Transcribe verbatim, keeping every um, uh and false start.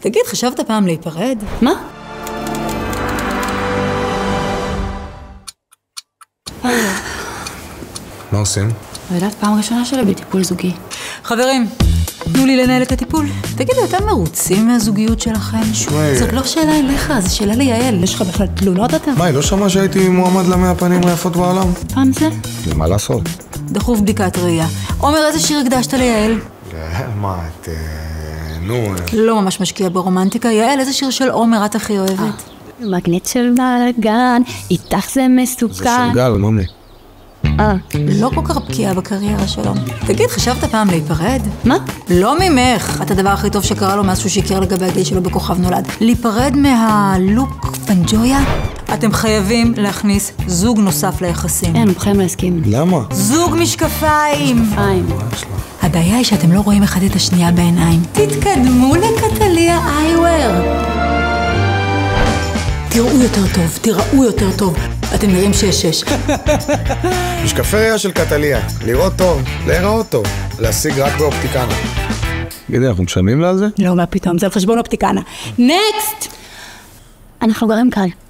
תגיד, חשבת פעם להיפרד? מה? מה עושים? לא יודעת, פעם ראשונה שלי בטיפול זוגי. חברים, תנו לי לנהל את הטיפול. תגידו, אתם מרוצים מהזוגיות שלכם? שמעי. זאת לא שאלה אליך, זו שאלה ליעל. יש לך בכלל תלונות אתה? מה, היא לא שמעה שהייתי מועמד למאה הפנים היפות בעולם? פעם זה? מה לעשות? דחוף בדיקת ראייה. עומר, איזה שיר הקדשת ליעל? מה, את... נו... לא ממש משקיע ברומנטיקה. יעל, איזה שיר של עומר את הכי אוהבת? מגנט של בלגן, איתך זה מסוכן. זה של גל, ממי. אה. לא כל כך בקיאה בקריירה שלו. תגיד, חשבת פעם להיפרד? מה? לא ממך. את הדבר הכי טוב שקרה לו מאז שהוא שיקר לגבי הגיל שלו בכוכב נולד. להיפרד מהלוק פנג'ויה? אתם חייבים להכניס זוג נוסף ליחסים. אין, בחיים לא הסכים. למה? זוג משקפיים. חיים. הבעיה היא שאתם לא רואים אחד את השנייה בעיניים. תתקדמו לקטליה איי-וור. תראו יותר טוב, תראו יותר טוב. אתם נראים שש שש. משקפי ראייה של קטליה. לראות טוב, להיראות טוב. להשיג רק באופטיקנה. תגידי, אנחנו משלמים לה על זה? לא, מה פתאום, זה על חשבון אופטיקנה. נקסט! אנחנו גרים קל.